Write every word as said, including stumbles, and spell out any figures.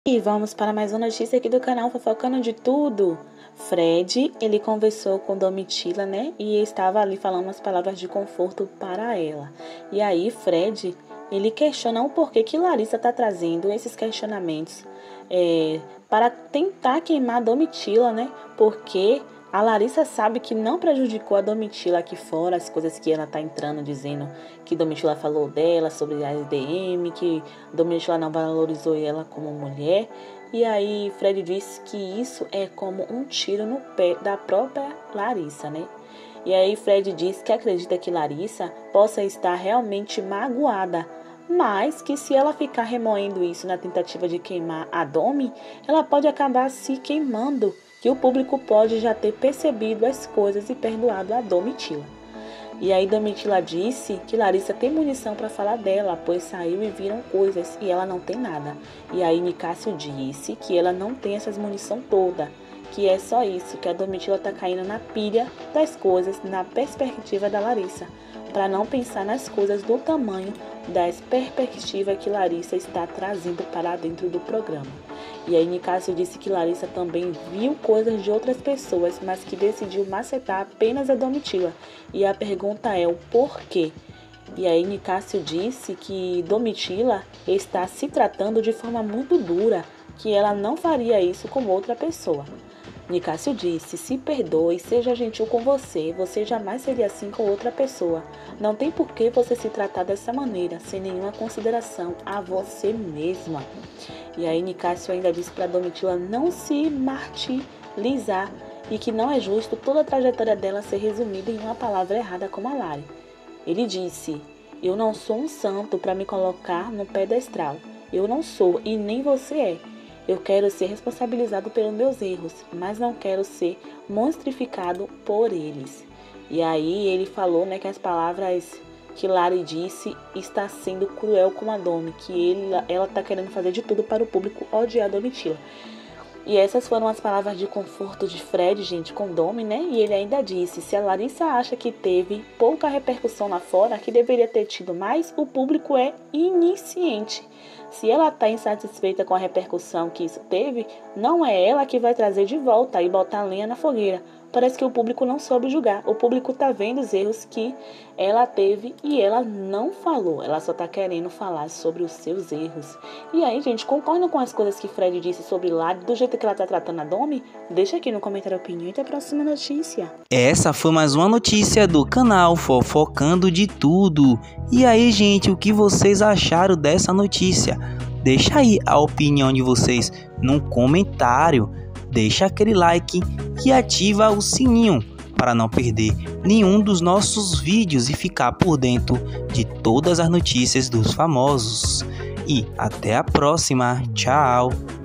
E vamos para mais uma notícia aqui do canal Fofocando de Tudo. Fred, ele conversou com Domitila, né? E estava ali falando umas palavras de conforto para ela. E aí, Fred, ele questiona o porquê que Larissa está trazendo esses questionamentos é, para tentar queimar Domitila, né? Porque a Larissa sabe que não prejudicou a Domitila aqui fora, as coisas que ela tá entrando, dizendo que Domitila falou dela sobre a S D M, que Domitila não valorizou ela como mulher. E aí Fred disse que isso é como um tiro no pé da própria Larissa, né? E aí Fred disse que acredita que Larissa possa estar realmente magoada, mas que se ela ficar remoendo isso na tentativa de queimar a Domi, ela pode acabar se queimando, que o público pode já ter percebido as coisas e perdoado a Domitila. E aí Domitila disse que Larissa tem munição para falar dela, pois saiu e viram coisas e ela não tem nada. E aí Nicásio disse que ela não tem essas munição toda, que é só isso, que a Domitila tá caindo na pilha das coisas na perspectiva da Larissa, para não pensar nas coisas do tamanho das perspectivas que Larissa está trazendo para dentro do programa. E aí Nicásio disse que Larissa também viu coisas de outras pessoas, mas que decidiu macetar apenas a Domitila. E a pergunta é o porquê. E aí Nicásio disse que Domitila está se tratando de forma muito dura, que ela não faria isso com outra pessoa. Nicásio disse, se perdoe, seja gentil com você, você jamais seria assim com outra pessoa. Não tem por que você se tratar dessa maneira, sem nenhuma consideração a você mesma. E aí Nicásio ainda disse para Domitila não se martirizar e que não é justo toda a trajetória dela ser resumida em uma palavra errada como a Lari. Ele disse, eu não sou um santo para me colocar no pedestal. Eu não sou e nem você é. Eu quero ser responsabilizado pelos meus erros, mas não quero ser monstrificado por eles. E aí ele falou, né, que as palavras que Lari disse está sendo cruel com a Domi, que ele, ela está querendo fazer de tudo para o público odiar a Domitila. E essas foram as palavras de conforto de Fred, gente, com Domi, né? E ele ainda disse, se a Larissa acha que teve pouca repercussão lá fora, que deveria ter tido mais, o público é inisciente. Se ela está insatisfeita com a repercussão que isso teve, não é ela que vai trazer de volta e botar lenha na fogueira. Parece que o público não soube julgar. O público tá vendo os erros que ela teve e ela não falou. Ela só tá querendo falar sobre os seus erros. E aí, gente, concordam com as coisas que Fred disse sobre Lari, do jeito que ela tá tratando a Domi? Deixa aqui no comentário a opinião e até a próxima notícia. Essa foi mais uma notícia do canal Fofocando de Tudo. E aí, gente, o que vocês acharam dessa notícia? Deixa aí a opinião de vocês no comentário. Deixa aquele like e ativa o sininho para não perder nenhum dos nossos vídeos e ficar por dentro de todas as notícias dos famosos. E até a próxima. Tchau!